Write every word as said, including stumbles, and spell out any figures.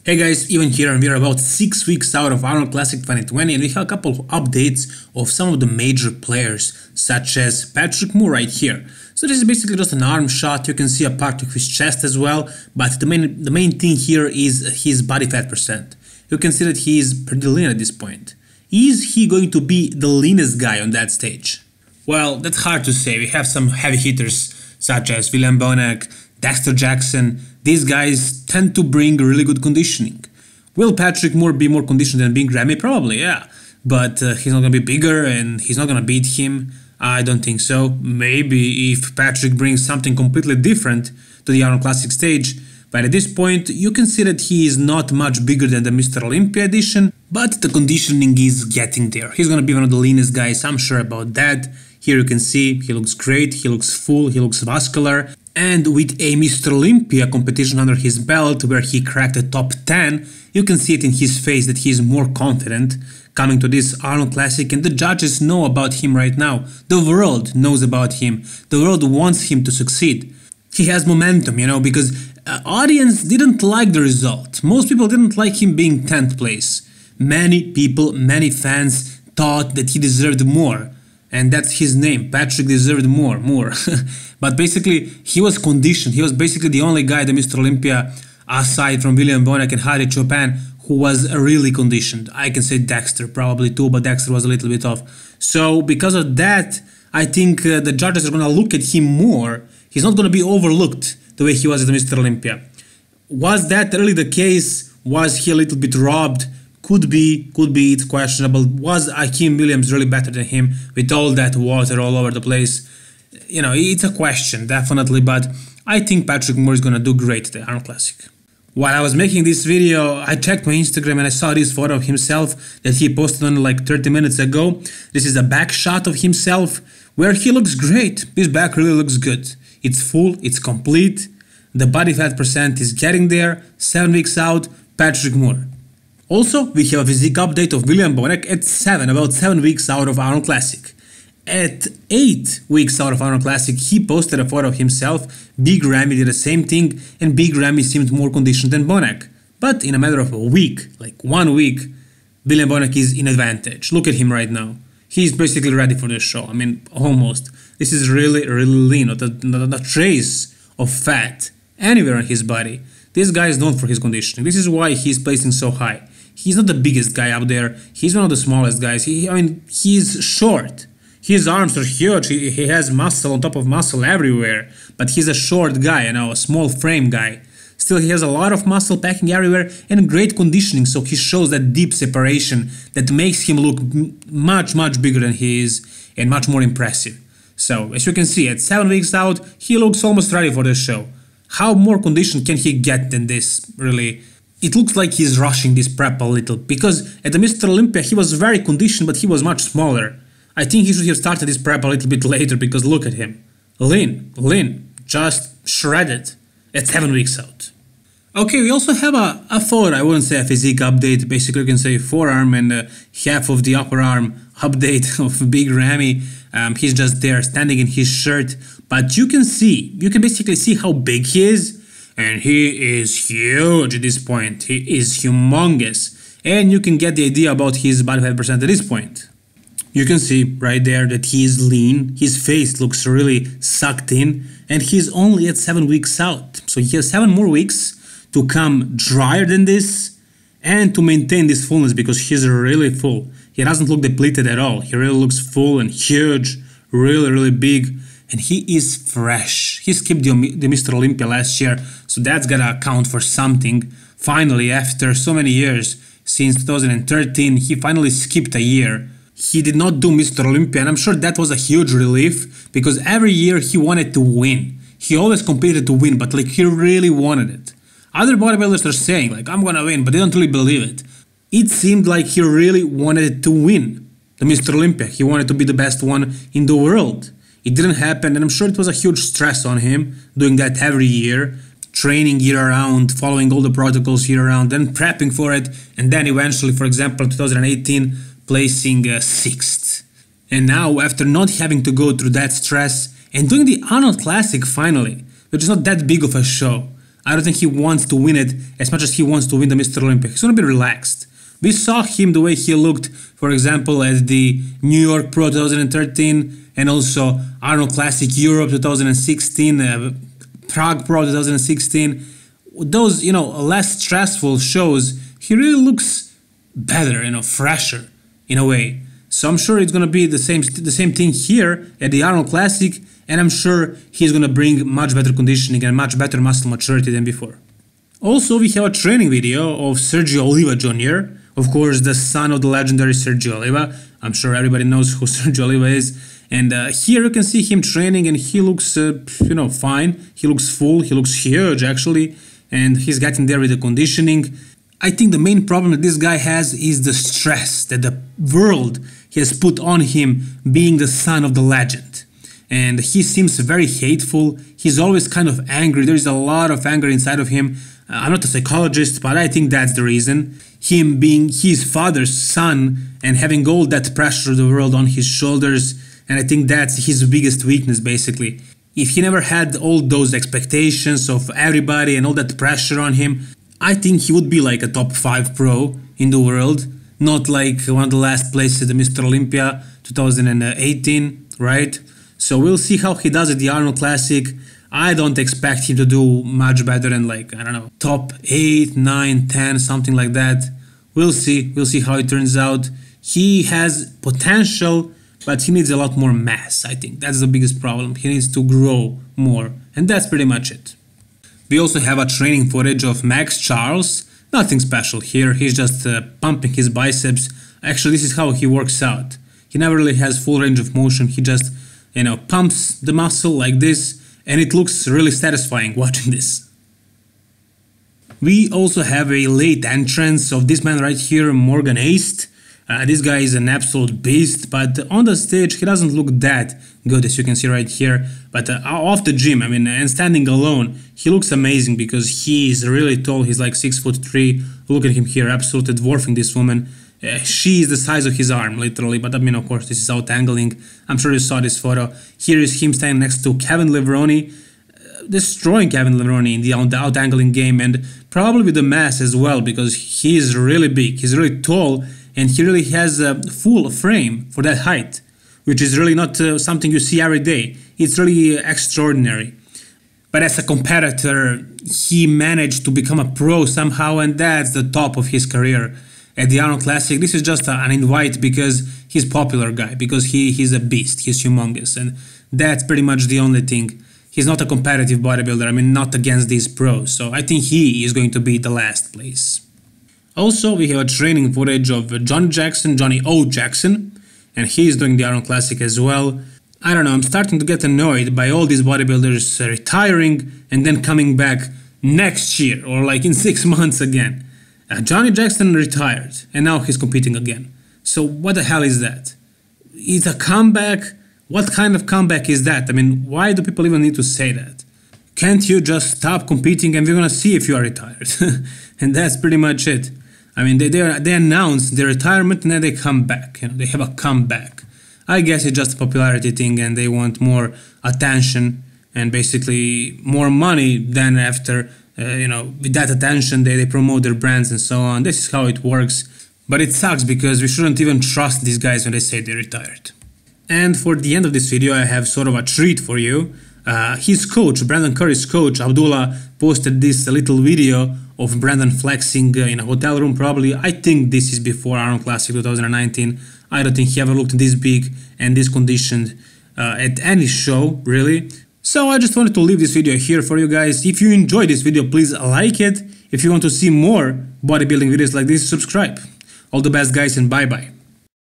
Hey guys, even here, and we're about six weeks out of Arnold Classic twenty twenty, and we have a couple of updates of some of the major players, such as Patrick Moore right here. So this is basically just an arm shot. You can see a part of his chest as well, but the main the main thing here is his body fat percent. You can see that he is pretty lean at this point. Is he going to be the leanest guy on that stage? Well, that's hard to say. We have some heavy hitters such as Bonac, Dexter Jackson. These guys tend to bring really good conditioning. Will Patrick Moore be more conditioned than Big Ramy? Probably, yeah. But uh, he's not going to be bigger and he's not going to beat him. I don't think so. Maybe if Patrick brings something completely different to the Arnold Classic stage. But at this point, you can see that he is not much bigger than the Mister Olympia edition, but the conditioning is getting there. He's going to be one of the leanest guys, I'm sure about that. Here you can see he looks great, he looks full, he looks muscular. And with a Mister Olympia competition under his belt where he cracked the top ten, you can see it in his face that he is more confident coming to this Arnold Classic, and the judges know about him right now. The world knows about him. The world wants him to succeed. He has momentum, you know, because uh, audience didn't like the result. Most people didn't like him being tenth place. Many people, many fans thought that he deserved more. And that's his name. Patrick deserved more, more. But basically, he was conditioned. He was basically the only guy, the Mister Olympia, aside from William Bonac and Harry Chopin, who was really conditioned. I can say Dexter probably too, but Dexter was a little bit off. So because of that, I think uh, the judges are going to look at him more. He's not going to be overlooked the way he was at the Mister Olympia. Was that really the case? Was he a little bit robbed? Could be, could be, it's questionable. Was Akeem Williams really better than him with all that water all over the place? You know, it's a question, definitely, but I think Patrick Moore is gonna do great at the Arnold Classic. While I was making this video, I checked my Instagram and I saw this photo of himself that he posted on like thirty minutes ago. This is a back shot of himself where he looks great. His back really looks good. It's full, it's complete. The body fat percent is getting there. Seven weeks out, Patrick Moore. Also, we have a physique update of William Bonac at seven, about seven weeks out of Arnold Classic. At eight weeks out of Arnold Classic, he posted a photo of himself. Big Ramy did the same thing, and Big Ramy seemed more conditioned than Bonac. But in a matter of a week, like one week, William Bonac is in advantage. Look at him right now. He's basically ready for the show. I mean, almost. This is really, really lean, not a, not a trace of fat anywhere on his body. This guy is known for his conditioning. This is why he's placing so high. He's not the biggest guy out there. He's one of the smallest guys. He, I mean, he's short. His arms are huge. He, he has muscle on top of muscle everywhere. But he's a short guy, you know, a small frame guy. Still, he has a lot of muscle packing everywhere and great conditioning, so he shows that deep separation that makes him look much, much bigger than he is and much more impressive. So, as you can see, at seven weeks out, he looks almost ready for the show. How more conditioned can he get than this, really? It looks like he's rushing this prep a little, because at the Mister Olympia he was very conditioned, but he was much smaller. I think he should have started this prep a little bit later, because look at him. Lean, lean, just shredded at seven weeks out. Okay, we also have a, a photo, I wouldn't say a physique update, basically you can say forearm and uh, half of the upper arm update of Big Ramy. Um, he's just there standing in his shirt, but you can see, you can basically see how big he is. And he is huge at this point. He is humongous. And you can get the idea about his body fat percent at this point. You can see right there that he is lean. His face looks really sucked in. And he's only at seven weeks out. So he has seven more weeks to come drier than this and to maintain this fullness, because he's really full. He doesn't look depleted at all. He really looks full and huge, really, really big. And he is fresh. He skipped the, the Mister Olympia last year, so that's gotta account for something. Finally, after so many years, since two thousand thirteen, he finally skipped a year. He did not do Mister Olympia, and I'm sure that was a huge relief, because every year he wanted to win. He always competed to win, but like he really wanted it. Other bodybuilders are saying, like, I'm gonna win, but they don't really believe it. It seemed like he really wanted to win the Mister Olympia. He wanted to be the best one in the world. It didn't happen, and I'm sure it was a huge stress on him doing that every year, training year-round, following all the protocols year-round, then prepping for it, and then eventually, for example, in two thousand eighteen, placing uh, sixth. And now, after not having to go through that stress and doing the Arnold Classic finally, which is not that big of a show, I don't think he wants to win it as much as he wants to win the Mister Olympia. He's gonna be relaxed. We saw him the way he looked, for example, at the New York Pro twenty thirteen and also Arnold Classic Europe twenty sixteen, uh, Prague Pro twenty sixteen. Those, you know, less stressful shows, he really looks better, you know, fresher in a way. So I'm sure it's gonna be the same the same thing here at the Arnold Classic, and I'm sure he's gonna bring much better conditioning and much better muscle maturity than before. Also, we have a training video of Sergio Oliva Junior Of course, the son of the legendary Sergio Oliva. I'm sure everybody knows who Sergio Oliva is. And uh, here you can see him training, and he looks, uh, you know, fine. He looks full. He looks huge, actually. And he's getting there with the conditioning. I think the main problem that this guy has is the stress that the world has put on him being the son of the legend. And he seems very hateful. He's always kind of angry. There's a lot of anger inside of him. Uh, I'm not a psychologist, but I think that's the reason. Him being his father's son and having all that pressure of the world on his shoulders. And I think that's his biggest weakness, basically. If he never had all those expectations of everybody and all that pressure on him, I think he would be like a top five pro in the world. Not like one of the last places at the Mister Olympia twenty eighteen, right? So we'll see how he does at the Arnold Classic. I don't expect him to do much better than like, I don't know, top eight, nine, ten, something like that. We'll see, we'll see how it turns out. He has potential, but he needs a lot more mass, I think. That's the biggest problem. He needs to grow more, and that's pretty much it. We also have a training footage of Max Charles. Nothing special here, he's just uh, pumping his biceps. Actually, this is how he works out. He never really has full range of motion, he just, you know, pumps the muscle like this, and it looks really satisfying watching this. We also have a late entrance of this man right here, Morgan Aist. Uh, this guy is an absolute beast, but on the stage he doesn't look that good, as you can see right here. But uh, off the gym, I mean, and standing alone, he looks amazing because he is really tall. He's like six foot three. Look at him here, absolutely dwarfing this woman. Uh, she is the size of his arm, literally. But I mean, of course, this is out angling. I'm sure you saw this photo. Here is him standing next to Kevin Levrone, uh, destroying Kevin Levrone in the out, out angling game, and probably with the mass as well, because he is really big. He's really tall. And he really has a full frame for that height, which is really not uh, something you see every day. It's really extraordinary. But as a competitor, he managed to become a pro somehow, and that's the top of his career. At the Arnold Classic, this is just a, an invite because he's a popular guy, because he, he's a beast, he's humongous, and that's pretty much the only thing. He's not a competitive bodybuilder, I mean, not against these pros, so I think he is going to be the last place. Also, we have a training footage of Johnny Jackson, Johnny O. Jackson, and he's doing the Arnold Classic as well. I don't know, I'm starting to get annoyed by all these bodybuilders retiring and then coming back next year or like in six months again. Uh, Johnny Jackson retired and now he's competing again. So what the hell is that? It's a comeback? What kind of comeback is that? I mean, why do people even need to say that? Can't you just stop competing and we're gonna see if you are retired? And that's pretty much it. I mean, they, they, are, they announce their retirement and then they come back, you know, they have a comeback. I guess it's just a popularity thing and they want more attention and basically more money than after, uh, you know, with that attention they, they promote their brands and so on. This is how it works. But it sucks because we shouldn't even trust these guys when they say they're retired. And for the end of this video, I have sort of a treat for you. Uh, his coach, Brandon Curry's coach, Abdullah, posted this little video of Brandon flexing uh, in a hotel room probably. I think this is before Arnold Classic twenty nineteen. I don't think he ever looked this big and this conditioned uh, at any show, really. So I just wanted to leave this video here for you guys. If you enjoyed this video, please like it. If you want to see more bodybuilding videos like this, subscribe. All the best, guys, and bye-bye.